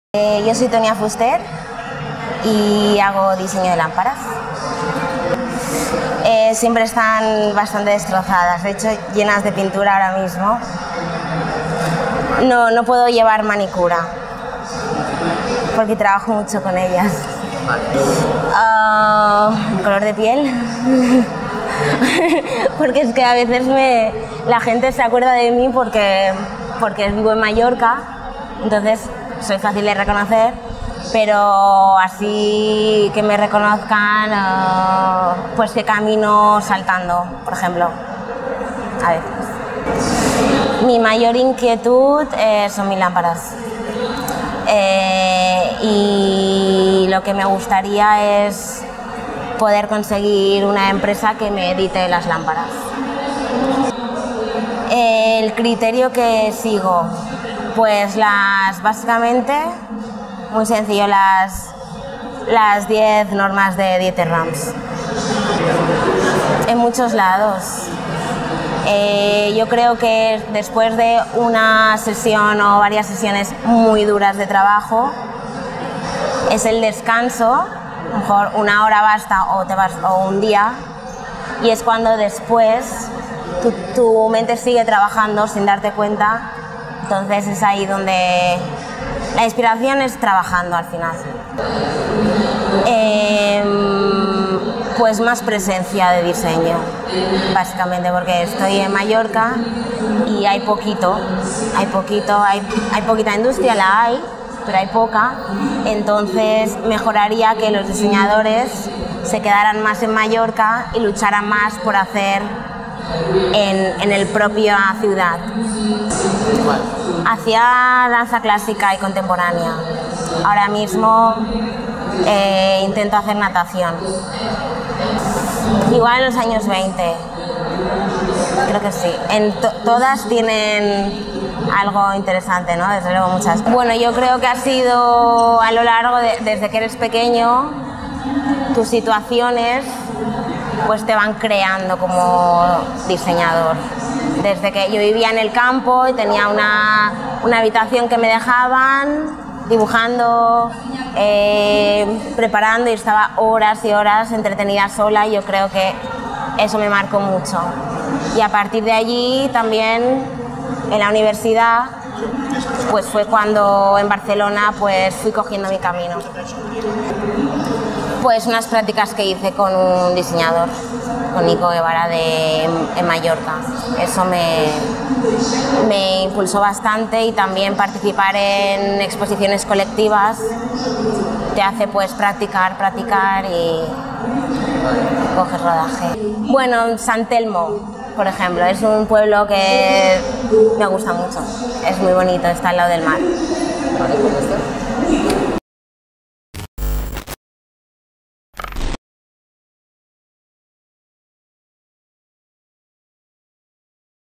Yo soy Tonia Fuster y hago diseño de lámparas. Siempre están bastante destrozadas, de hecho llenas de pintura ahora mismo. No puedo llevar manicura porque trabajo mucho con ellas. Color de piel. Porque es que a veces la gente se acuerda de mí porque vivo en Mallorca, entonces soy fácil de reconocer, pero así que me reconozcan, pues que camino saltando, por ejemplo, a veces. Mi mayor inquietud son mis lámparas. Y lo que me gustaría es poder conseguir una empresa que me edite las lámparas. El criterio que sigo, pues básicamente, muy sencillo, las 10 normas de Dieter Rams. En muchos lados. Yo creo que después de una sesión o varias sesiones muy duras de trabajo, es el descanso, a lo mejor una hora basta o un día, y es cuando después tu mente sigue trabajando sin darte cuenta. Entonces es ahí donde la inspiración es trabajando al final. Pues más presencia de diseño, básicamente, porque estoy en Mallorca y hay poquita industria, la hay, pero hay poca. Entonces mejoraría que los diseñadores se quedaran más en Mallorca y lucharan más por hacer en el propia ciudad. Hacía danza clásica y contemporánea. Ahora mismo intento hacer natación. Igual en los años 20. Creo que sí. Todas tienen algo interesante, ¿no? Desde luego muchas. Bueno, yo creo que ha sido a lo largo desde que eres pequeño, tus situaciones pues te van creando como diseñador. Desde que yo vivía en el campo y tenía una habitación que me dejaban dibujando, preparando, y estaba horas y horas entretenida sola, y yo creo que eso me marcó mucho. Y a partir de allí también en la universidad pues fue cuando en Barcelona pues fui cogiendo mi camino. Pues unas prácticas que hice con un diseñador, con Nico Guevara en Mallorca. Eso me impulsó bastante, y también participar en exposiciones colectivas te hace pues practicar y coger rodaje. Bueno, San Telmo, por ejemplo, es un pueblo que me gusta mucho, es muy bonito, está al lado del mar.